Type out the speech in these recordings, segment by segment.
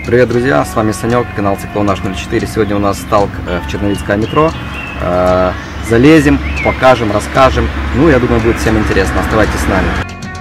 Привет, друзья, с вами Санек, канал Циклонаж 04. Сегодня у нас сталк в Черновицкое метро. Залезем, покажем, расскажем. Ну, я думаю, будет всем интересно. Оставайтесь с нами.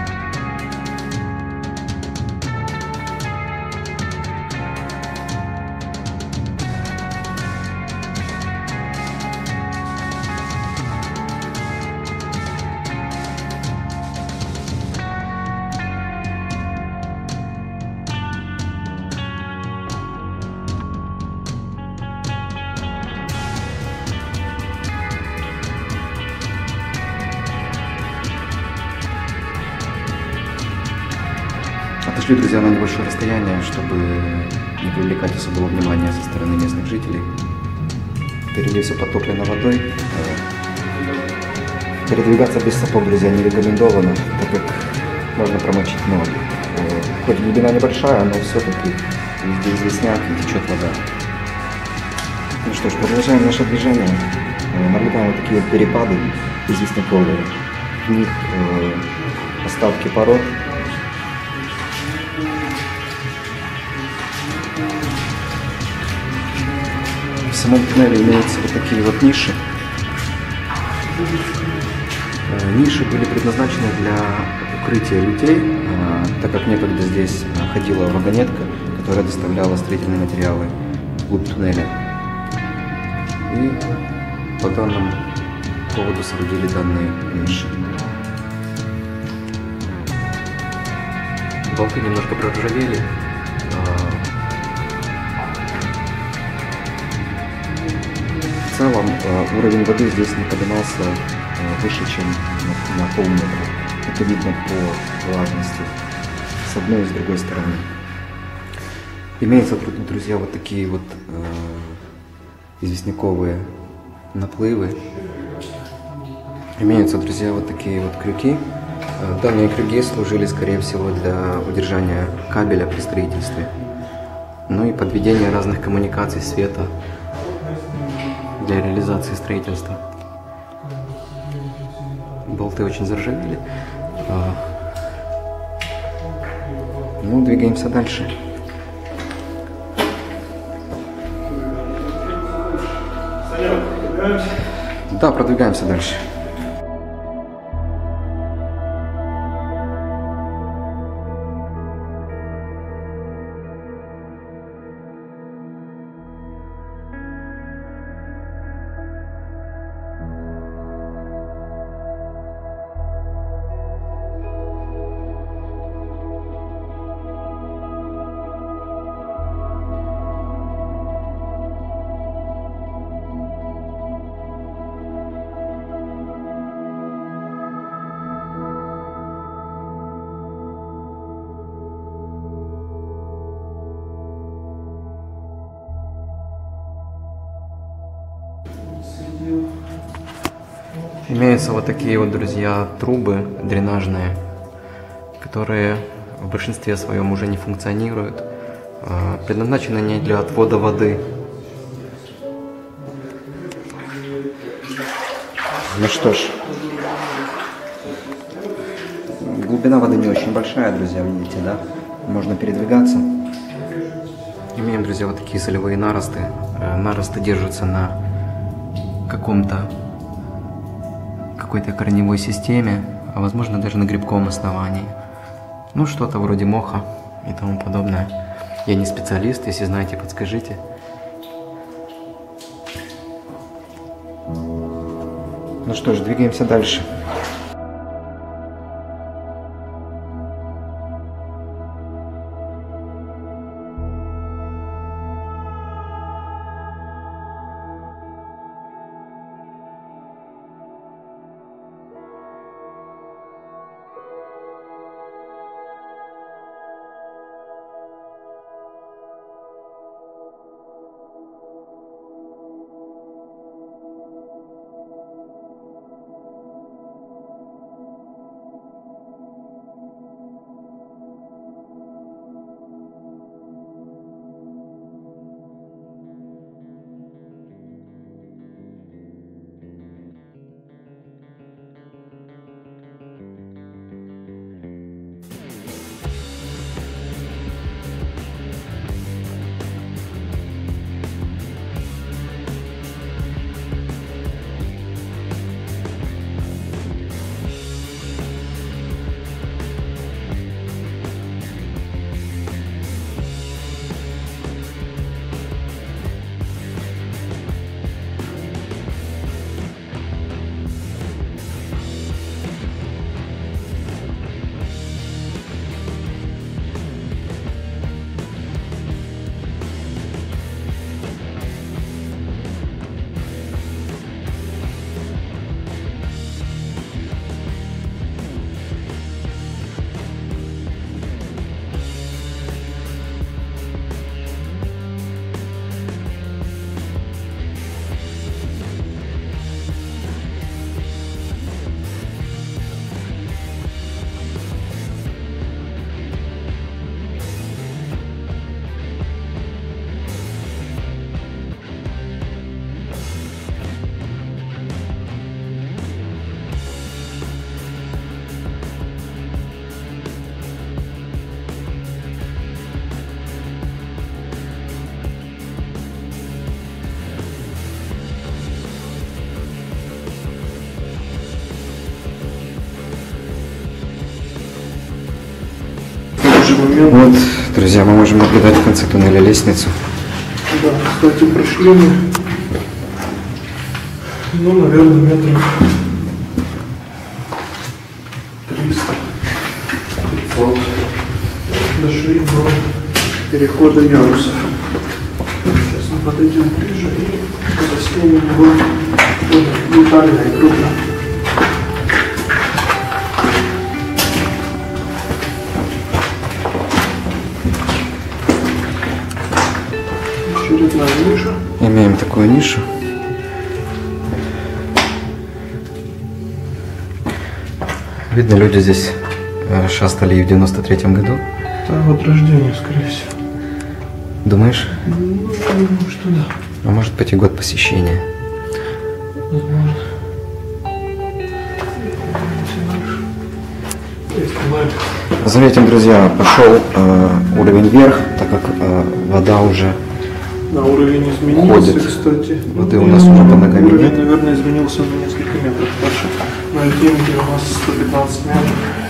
Отошли, друзья, на небольшое расстояние, чтобы не привлекать особого внимания со стороны местных жителей. Впереди все подтоплено водой. Передвигаться без сапог, друзья, не рекомендовано, так как можно промочить ноги. Хоть глубина небольшая, но все-таки везде известняк и течет вода. Ну что ж, продолжаем наше движение. Наблюдаем вот такие вот перепады известняковые. В них остатки пород. В самом туннеле имеются вот такие вот ниши. Ниши были предназначены для укрытия людей, так как некогда здесь ходила вагонетка, которая доставляла строительные материалы вглубь туннеля. И по данному поводу соорудили данные ниши. Болты немножко проржавели. В целом уровень воды здесь не поднимался выше, чем на полметра. Это видно по влажности с одной и с другой стороны. Имеются, друзья, вот такие вот известняковые наплывы. Имеются, друзья, вот такие вот крюки. Данные крюки служили, скорее всего, для удержания кабеля при строительстве. Ну и подведения разных коммуникаций, света для реализации строительства. Болты очень заржавели. Ну, двигаемся дальше. Да, продвигаемся дальше. Имеются вот такие вот, друзья, трубы дренажные, которые в большинстве своем уже не функционируют. Предназначены они для отвода воды. Ну что ж, глубина воды не очень большая, друзья, видите, да? Можно передвигаться. Имеем, друзья, вот такие солевые наросты. Наросты держатся на какой-то корневой системе, а возможно даже на грибковом основании. Ну, что-то вроде моха и тому подобное. Я не специалист, если знаете, подскажите. Ну что ж, двигаемся дальше. момент. Вот, друзья, мы можем наблюдать в конце туннеля лестницу. Да, кстати, прошли мы, ну, наверное, метров 300, 500. Дошли до перехода ярусов. Сейчас мы подойдем ближе и заснимем его детально и крупно. Очередная ниша. Имеем такую нишу. Видно, люди здесь шастали и в 93-м году. Да, вот рождение, скорее всего. Думаешь? Ну, я думаю, что да. А может быть и год посещения. Возможно. Заметим, друзья, пошел уровень вверх, так как вода уже Да, уровень изменился, ходит. кстати. Воды у нас уже под ногами уровень, нет. наверное, изменился на несколько метров дальше. На альтинке у нас 115 метров.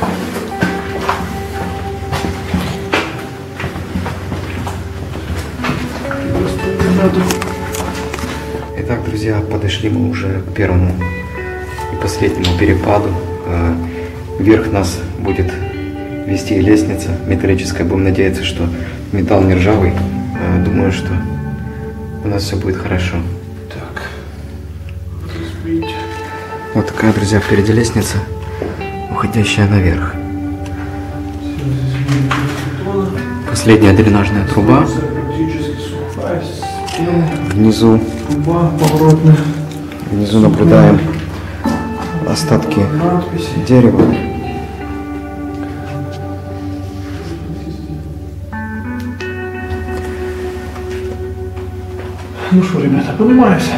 Итак, друзья, подошли мы уже к первому и последнему перепаду. Вверх нас будет вести лестница металлическая. Будем надеяться, что металл не ржавый. Думаю, что у нас все будет хорошо. Так, разбить. Вот такая, друзья, впереди лестница, уходящая наверх. Последняя дренажная труба. Практически сухая, стена, Внизу, труба поворотная. внизу наблюдаем остатки Надписи. дерева. Ну что, ребята, поднимаемся.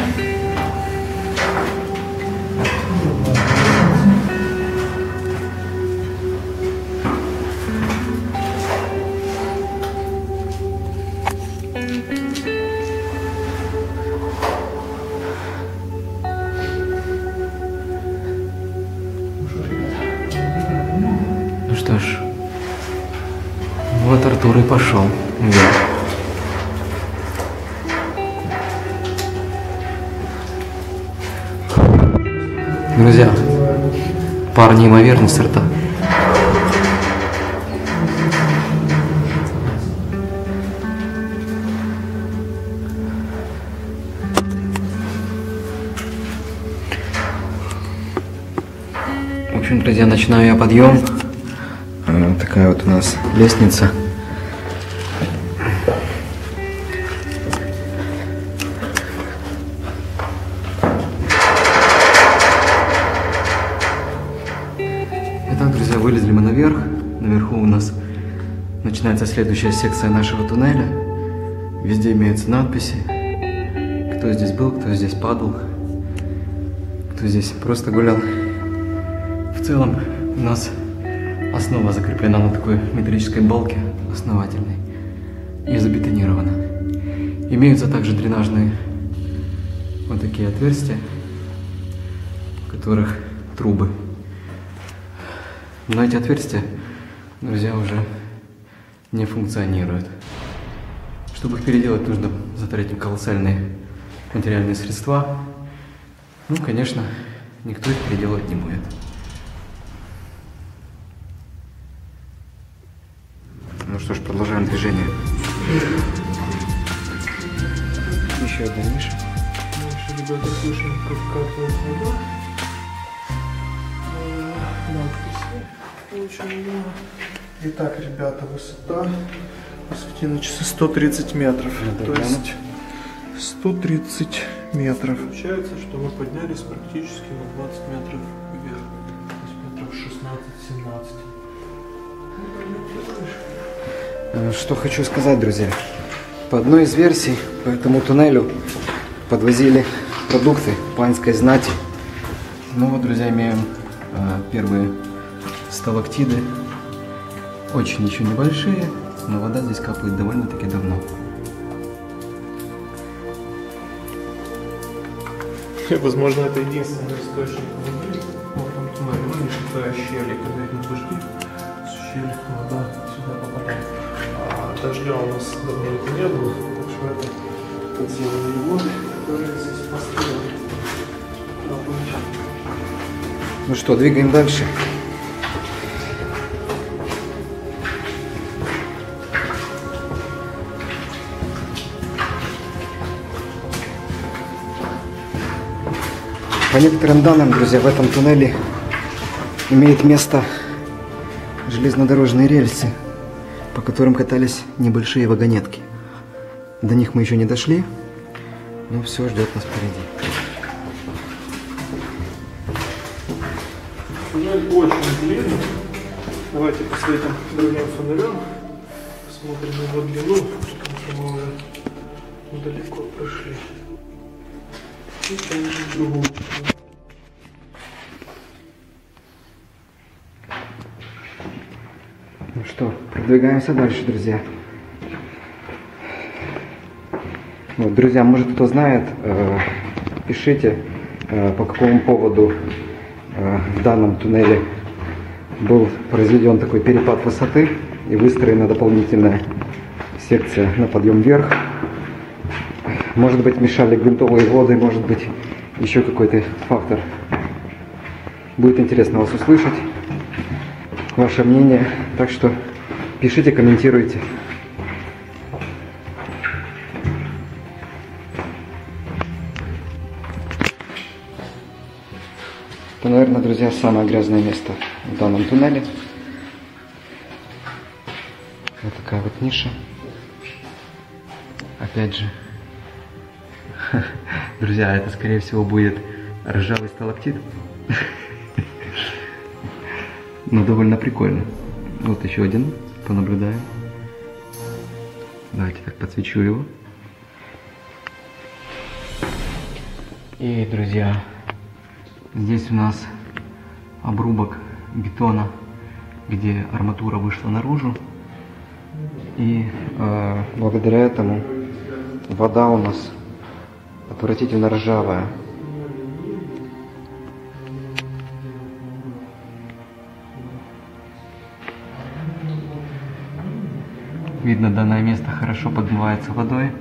Ну что ж, вот Артур и пошел вверх. Друзья, пар неимоверный сорта. В общем, друзья, начинаю я подъем. Такая вот у нас лестница. Итак, друзья, вылезли мы наверх. Наверху у нас начинается следующая секция нашего туннеля. Везде имеются надписи. Кто здесь был, кто здесь падал, кто здесь просто гулял. В целом у нас основа закреплена на такой металлической балке основательной и забетонирована. Имеются также дренажные вот такие отверстия, в которых трубы. Но эти отверстия, друзья, уже не функционируют. Чтобы их переделать, нужно затратить колоссальные материальные средства. Ну, конечно, никто их переделать не будет. Ну что ж, продолжаем движение. Еще одна ниша. Дальше, ребята, слышим, как капает вода. Надписи. Очень много. Итак, ребята, высота. Посмотрите на часы, 130 метров. То есть 130 метров. Получается, что мы поднялись практически на 20 метров вверх. То есть метров 16-17. Что хочу сказать, друзья. По одной из версий, по этому туннелю подвозили продукты панской знати. Ну вот, друзья, имеем первые сталактиды. Очень еще небольшие, но вода здесь капает довольно-таки давно. Возможно, это единственный источник воды в этом туннеле. Ну, не считая щели, когда идут дожди, с щели вода сюда попадает. дождя у нас давненько не было, так что это подземные воды, которые здесь построили. Ну что, двигаем дальше. По некоторым данным, друзья, в этом туннеле имеет место железнодорожные рельсы, по которым катались небольшие вагонетки. До них мы еще не дошли, но все ждет нас впереди. Туннель очень длинный. Давайте посветим другим фонарем, посмотрим его длину, потому что мы уже далеко прошли. И также другую. Ну что, продвигаемся дальше, друзья. Вот, друзья, может кто знает, пишите, по какому поводу в данном туннеле был произведен такой перепад высоты и выстроена дополнительная секция на подъем вверх. Может быть, мешали грунтовые воды, может быть, еще какой-то фактор. Будет интересно вас услышать, ваше мнение. Так что пишите, комментируйте. Это, наверное, друзья, самое грязное место в данном туннеле. Вот такая вот ниша. Опять же, друзья, это, скорее всего, будет ржавый сталактит. Но довольно прикольно. Вот еще один, понаблюдаем. Давайте так подсвечу его. И, друзья, здесь у нас обрубок бетона, где арматура вышла наружу. И благодаря этому вода у нас отвратительно ржавая. Видно, данное место хорошо подмывается водой,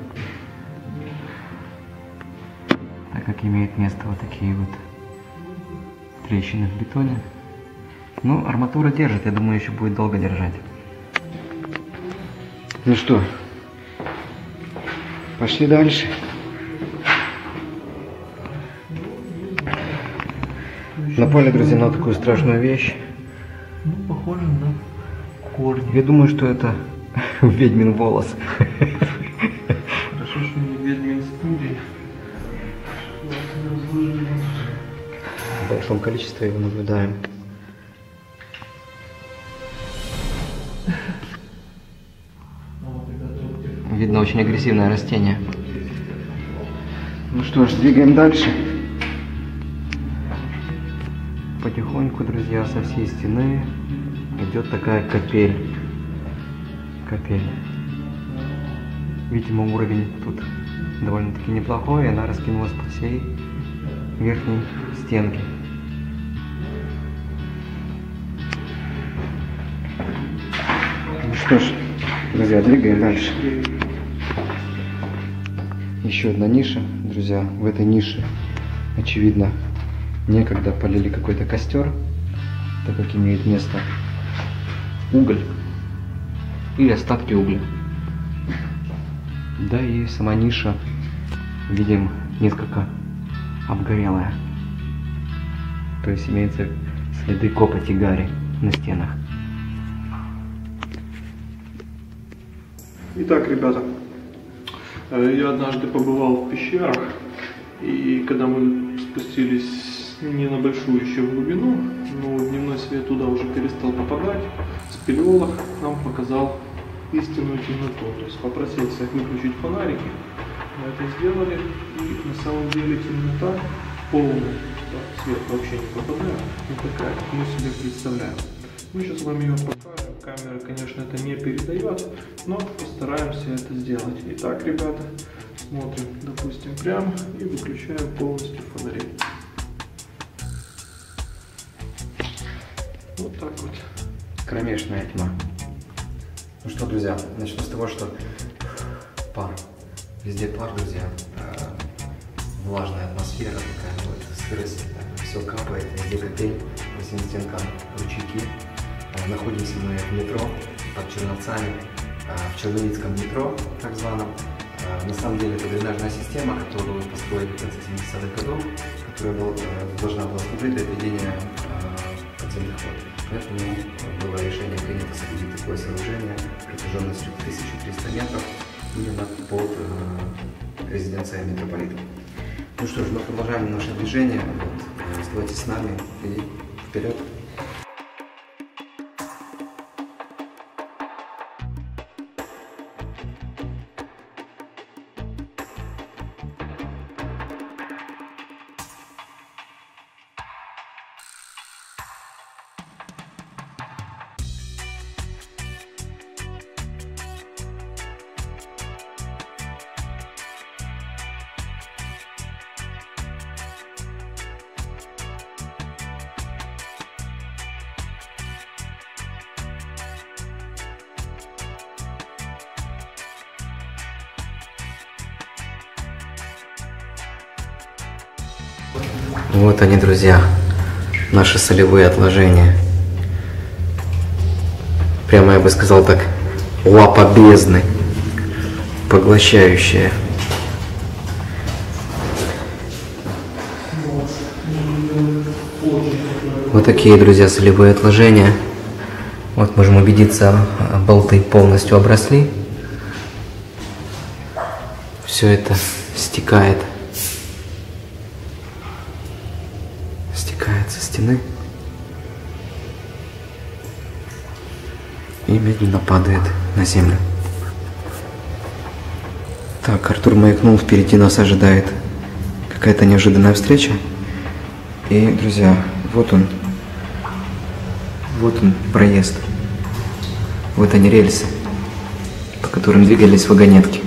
так как имеет место вот такие вот трещины в бетоне. Ну, арматура держит, я думаю, еще будет долго держать. Ну что, пошли дальше. Напали, друзья, на такую страшную вещь. Ну, похоже на корни. Я думаю, что это ведьмин волос. Хорошо, что не ведьмин студий. В большом количестве его наблюдаем. Видно, очень агрессивное растение. Ну что ж, двигаем дальше. Потихоньку, друзья, со всей стены идет такая капель. Видимо, уровень тут довольно-таки неплохой, и она раскинулась по всей верхней стенке. Ну что ж, друзья, двигаем дальше. Еще одна ниша, друзья. В этой нише, очевидно, некогда полили какой-то костер, так как имеет место уголь или остатки угля. Да и сама ниша, видим, несколько обгорелая. То есть имеются следы копоти гари на стенах. Итак, ребята, я однажды побывал в пещерах, и когда мы спустились не на большую еще глубину, но дневной свет туда уже перестал попадать, спелеолог нам показал истинную темноту. То есть попросил всех выключить фонарики, мы это сделали, и на самом деле темнота полная, свет вообще не попадает, не такая, как мы себе представляем. Мы сейчас вам ее покажем, камера, конечно, это не передает, но постараемся это сделать. Итак, ребята, смотрим, допустим, прямо и выключаем полностью фонари. Вот так вот. Кромешная тьма. Ну что, друзья, начну с того, что пар. Везде пар, друзья. Влажная атмосфера такая, вот, сырость, все капает, везде капель, по всем стенкам ручейки. Находимся мы в метро под Черновцами, в Черновицком метро, так званом. На самом деле это дренажная система, которую построили в конце 70-х годов, которая должна была служить для ведения подземных вод. Поэтому было решение принято соорудить такое сооружение протяженностью 1300 метров именно под резиденцией митрополита. Ну что ж, мы продолжаем наше движение. Вот, оставайтесь с нами и вперед! Вот они, друзья, наши солевые отложения. Прямо, я бы сказал так, лапа бездны, поглощающая. Вот такие, друзья, солевые отложения. Вот можем убедиться, болты полностью обросли. Все это стекает со стены и медленно падает на землю. Так, Артур маякнул, впереди нас ожидает какая-то неожиданная встреча. И, друзья, вот он проезд. Вот они рельсы, по которым двигались вагонетки.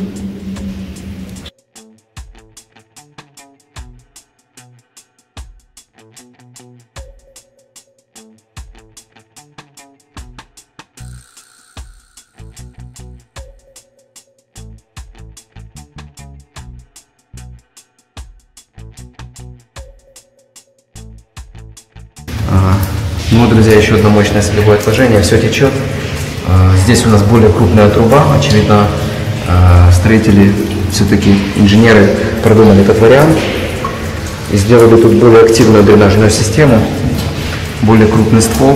Ну, друзья, еще одно мощное солевое отложение, все течет. Здесь у нас более крупная труба, очевидно, строители, все-таки инженеры продумали этот вариант и сделали тут более активную дренажную систему, более крупный ствол.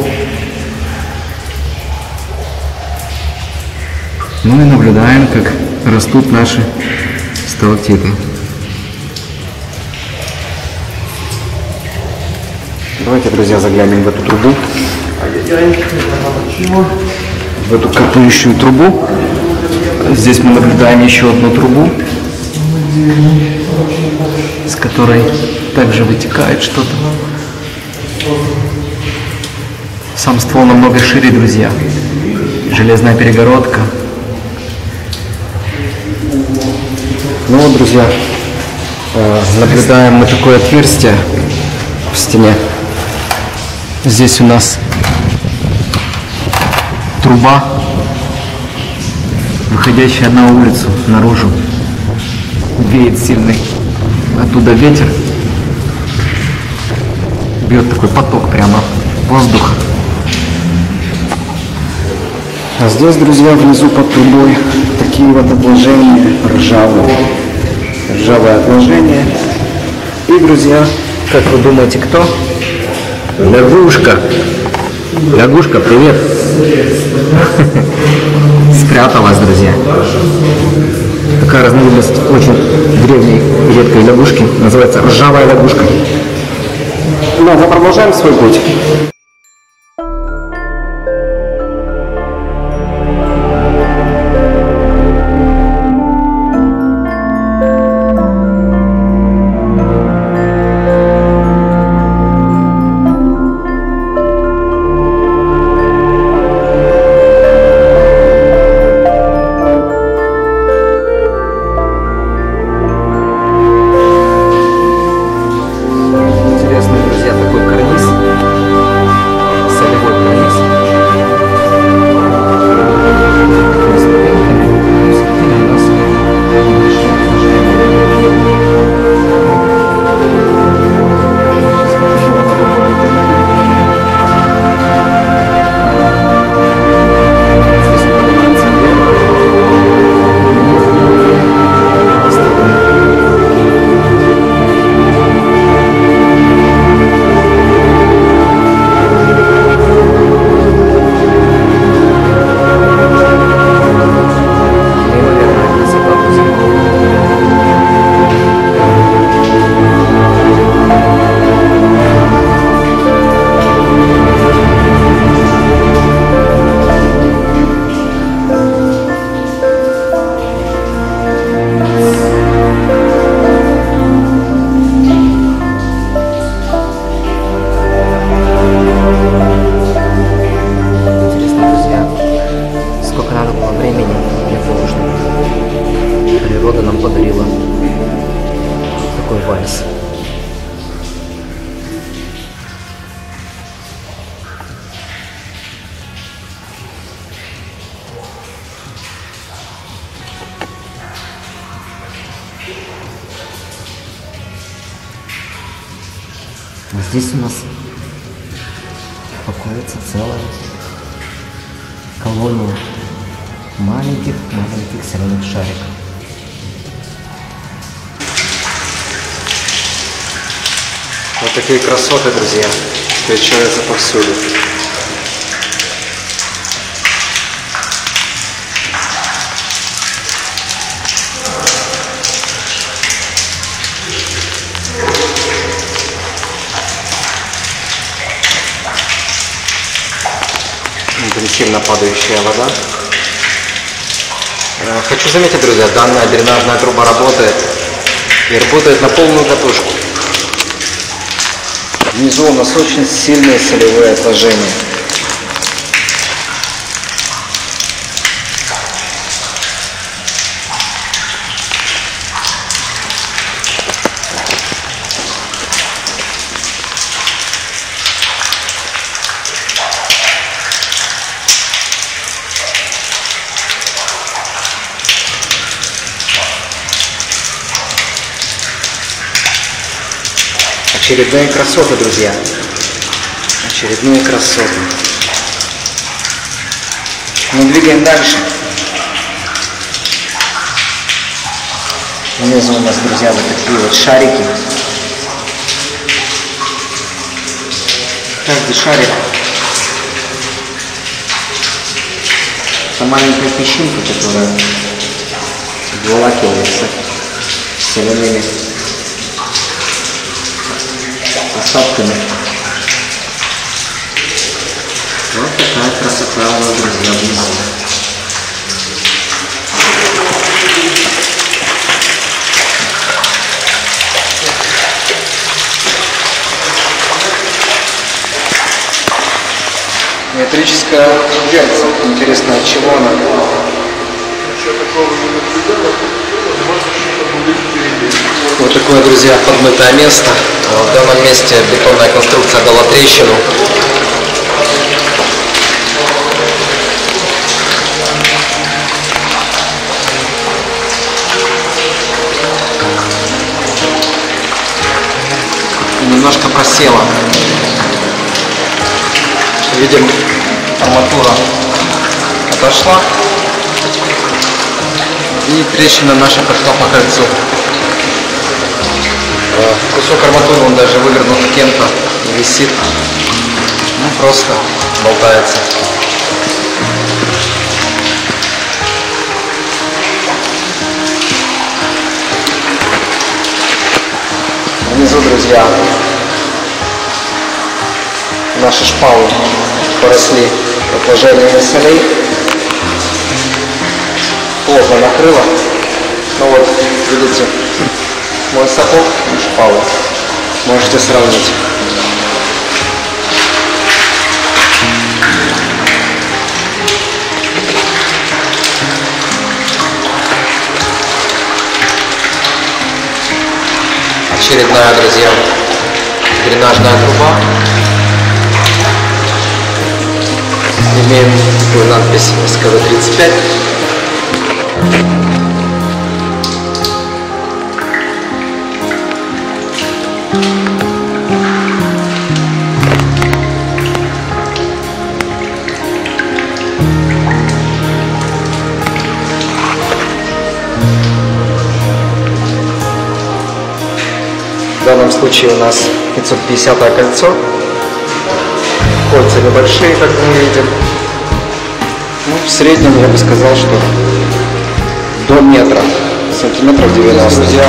Ну и наблюдаем, как растут наши сталактиты. Давайте, друзья, заглянем в эту трубу, в эту капающую трубу. Здесь мы наблюдаем еще одну трубу, с которой также вытекает что-то. Сам ствол намного шире, друзья. Железная перегородка. Ну вот, друзья, наблюдаем мы такое отверстие в стене. Здесь у нас труба, выходящая на улицу, наружу. Веет сильный оттуда ветер. Бьет такой поток прямо воздуха. А здесь, друзья, внизу под трубой такие вот отложения, ржавое отложение. И, друзья, как вы думаете, кто? Лягушка. Лягушка, привет. Спряталась, друзья. Такая разновидность очень древней редкой лягушки. Называется ржавая лягушка. Ну, мы продолжаем свой путь. Здесь у нас покоится целая колония маленьких соленых шариков. Вот такие красоты, друзья, встречаются повсюду. Интенсивно падающая вода. Хочу заметить, друзья, данная дренажная труба работает и работает на полную катушку. Внизу у нас очень сильные солевые отложения. Очередные красоты, друзья. Очередные красоты. Мы двигаем дальше. Внизу у нас, друзья, вот такие вот шарики. Каждый шарик — это маленькая песчинка, которая обволакивается солеными остатками. Вот такая красота у нас, друзья, внизу. Метрическая дверца. Интересно, от чего она? Вот такое, друзья, подмытое место. В данном месте бетонная конструкция дала трещину. И немножко просела. Видим, арматура отошла. И трещина наша пошла по кольцу. Кусок арматуры, он даже вывернут кем-то, висит. Ну, просто болтается. Внизу, друзья, наши шпалы поросли отложениями солей. Плотно накрыло. Ну вот, видите, мой сапог и шпалы. Можете сравнить. Очередная, друзья, дренажная труба. Имеем такую надпись СКВ-35. В данном случае у нас 550-е кольцо. Кольца небольшие, как мы видим. Ну, в среднем я бы сказал, что до метра, сантиметров 90. Друзья,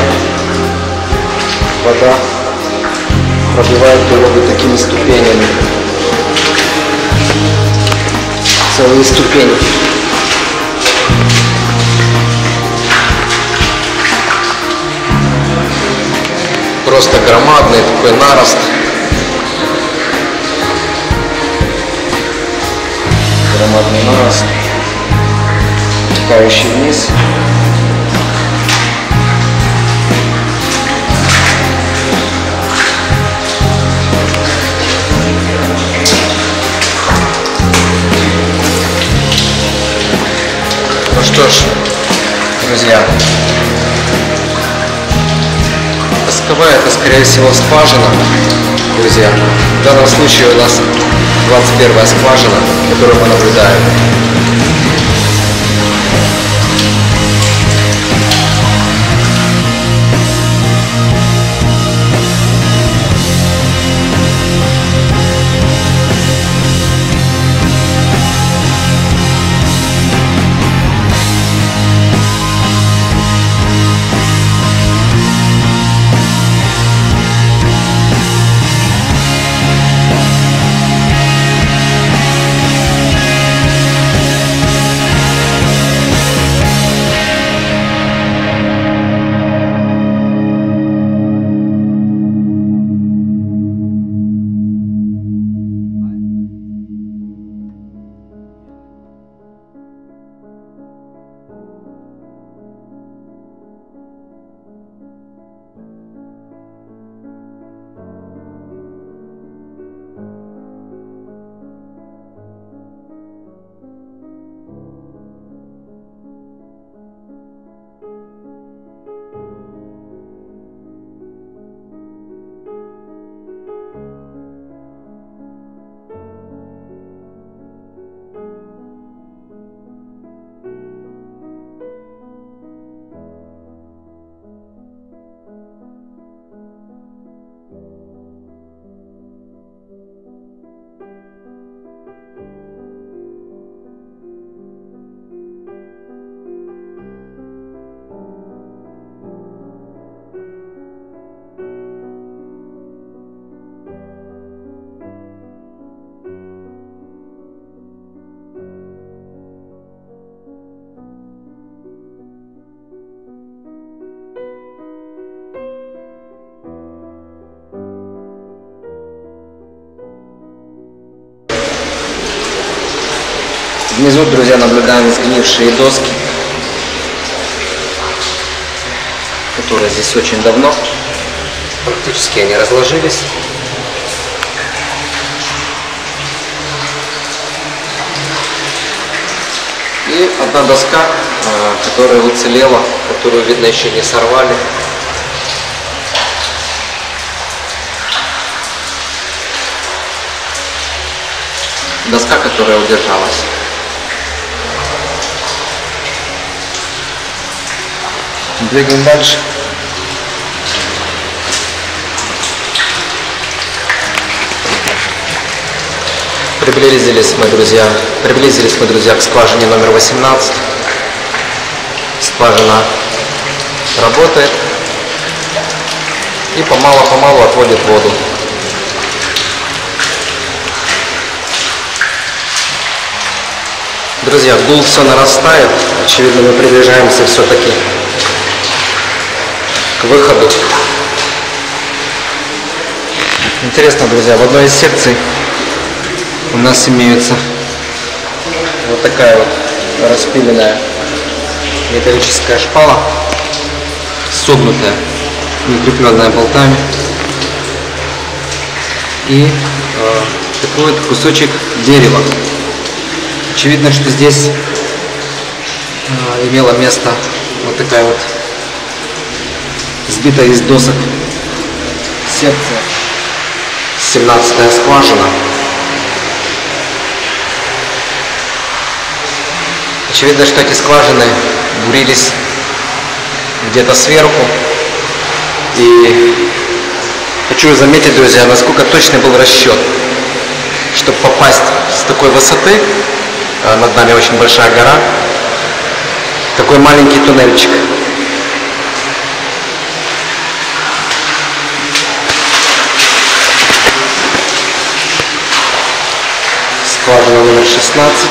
вода пробивает дорогу такими ступенями. Целые ступени. Просто громадный такой нарост. Громадный нарост, стекающий вниз. Ну что ж, друзья, Пусковая — это, скорее всего, скважина, друзья. В данном случае у нас 21-я скважина, которую мы наблюдаем. Внизу, друзья, наблюдаем сгнившие доски, которые здесь очень давно. Практически они разложились. И одна доска, которая уцелела, которую, видно, еще не сорвали. Доска, которая удержалась. Двигаем дальше. Приблизились мы, друзья, к скважине номер 18. Скважина работает и помалу-помалу отводит воду. Друзья, гул все нарастает. Очевидно, мы приближаемся все-таки к выходу. Интересно, друзья, в одной из секций у нас имеется вот такая вот распиленная металлическая шпала, согнутая, укрепленная болтами, и такой вот кусочек дерева. Очевидно, что здесь имела место вот такая вот сбитая из досок секция, 17-я скважина. Очевидно, что эти скважины бурились где-то сверху. И хочу заметить, друзья, насколько точный был расчет, чтобы попасть с такой высоты. Над нами очень большая гора. Такой маленький туннельчик. Скважина номер 16.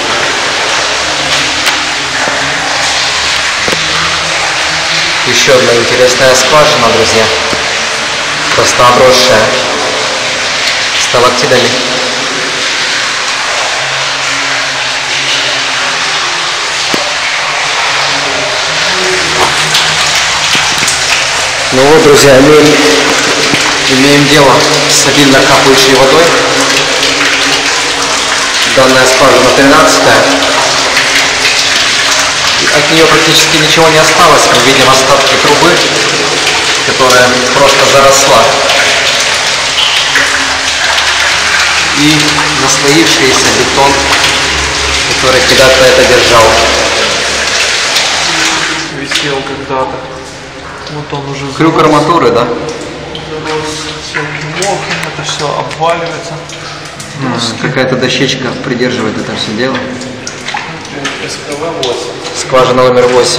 Еще одна интересная скважина, друзья. Просто обросшая сталактитами. Ну вот, друзья, имеем дело с обильно капающей водой. Данная скважина 13-я. От нее практически ничего не осталось. Мы видим остатки трубы. которая просто заросла. И наслоившийся бетон, который когда-то это держал. Висел когда-то. Вот он уже Крюк арматуры, да? зарос всяким мохом, это все обваливается. Какая-то дощечка придерживает это все дело. СКВ-8. Скважина номер 8.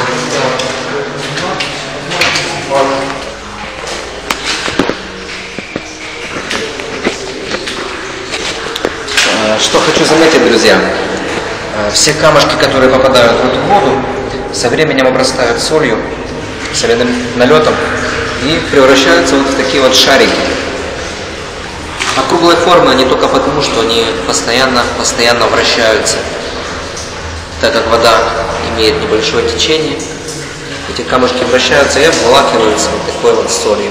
Что хочу заметить, друзья. Все камушки, которые попадают в эту воду, со временем обрастают солью, соляным налетом и превращаются вот в такие вот шарики. Округлой формы они только потому, что они постоянно вращаются. Так как вода имеет небольшое течение, эти камушки вращаются и обволакиваются вот такой вот солью.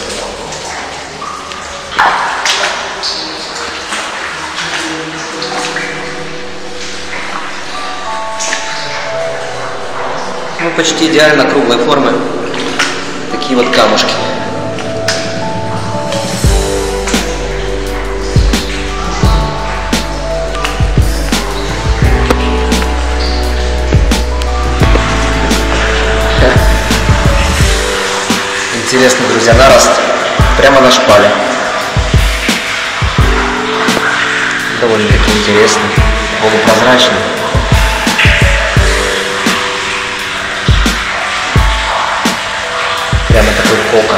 Ну, почти идеально круглой формы такие вот камушки. Интересно, друзья, нарост прямо на шпале. Довольно-таки интересный, полупрозрачный. Прямо такой кокон.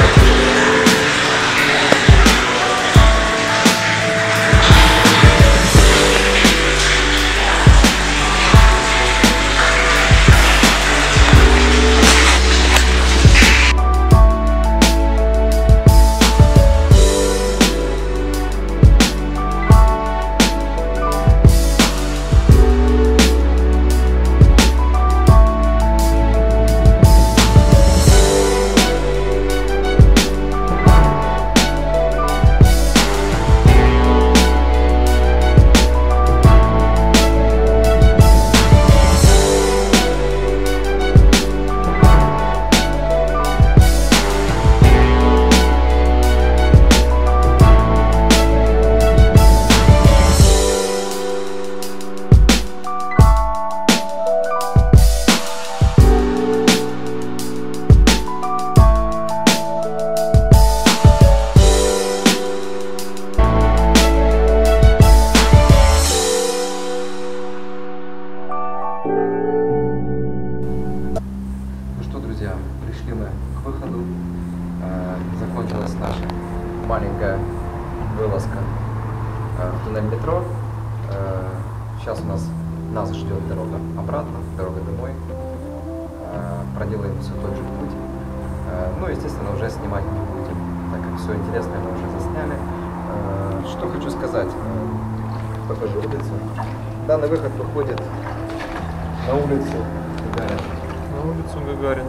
Пришли мы к выходу. Закончилась наша маленькая вылазка в туннель метро. Сейчас нас ждет дорога обратно, дорога домой. Проделаем все тот же путь. Ну, естественно, уже снимать не будем, так как все интересное мы уже засняли. Что хочу сказать. Покажу улицу. Данный выход выходит на улицу Гагарина. На улицу Гагарина.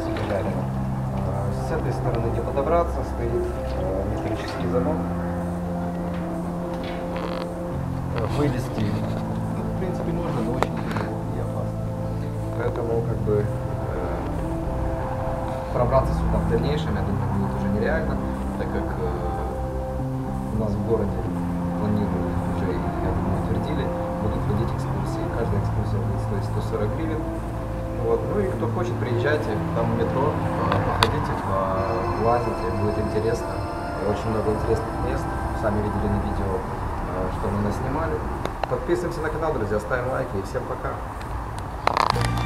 С этой стороны не подобраться, стоит металлический замок. Вылезти, в принципе, можно, но очень тяжело и опасно. Поэтому, как бы, пробраться сюда в дальнейшем, я думаю, будет уже нереально, так как у нас в городе планируют уже, я думаю, утвердили, будут вводить экскурсии. Каждая экскурсия будет стоить 140 гривен. Вот. Ну и кто хочет, приезжайте, там в метро, походите, полазите, будет интересно. Очень много интересных мест, сами видели на видео, что мы наснимали. Подписываемся на канал, друзья, ставим лайки и всем пока.